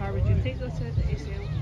waar would you take us to? They say